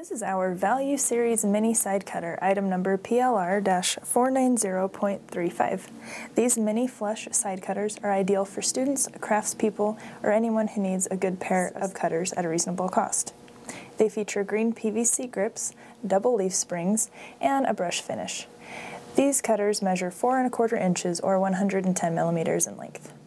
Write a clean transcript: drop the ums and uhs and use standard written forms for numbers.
This is our Value Series Mini Side Cutter, item number PLR-490.35. These mini flush side cutters are ideal for students, craftspeople, or anyone who needs a good pair of cutters at a reasonable cost. They feature green PVC grips, double leaf springs, and a brush finish. These cutters measure 4¼ inches or 110 millimeters in length.